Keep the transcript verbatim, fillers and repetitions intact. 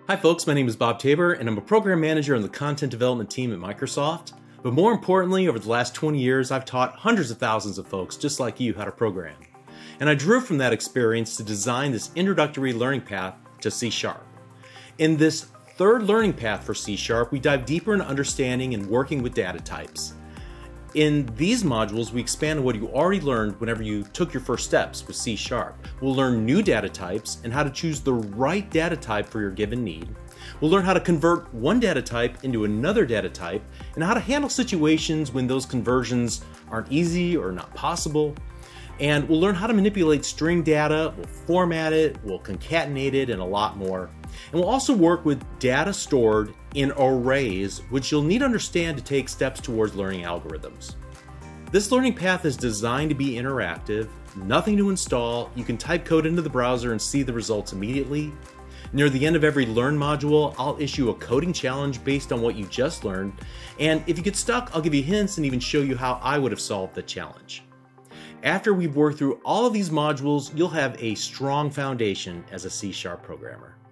Hi folks, my name is Bob Tabor and I'm a program manager on the content development team at Microsoft. But more importantly, over the last twenty years, I've taught hundreds of thousands of folks just like you how to program. And I drew from that experience to design this introductory learning path to C Sharp. In this third learning path for C Sharp, we dive deeper into understanding and working with data types. In these modules, we expand on what you already learned whenever you took your first steps with C Sharp. We'll learn new data types and how to choose the right data type for your given need. We'll learn how to convert one data type into another data type and how to handle situations when those conversions aren't easy or not possible. And we'll learn how to manipulate string data, we'll format it, we'll concatenate it, and a lot more. And we'll also work with data stored in arrays, which you'll need to understand to take steps towards learning algorithms. This learning path is designed to be interactive, nothing to install. You can type code into the browser and see the results immediately. Near the end of every Learn module, I'll issue a coding challenge based on what you just learned. And if you get stuck, I'll give you hints and even show you how I would have solved the challenge. After we've worked through all of these modules, you'll have a strong foundation as a C Sharp programmer.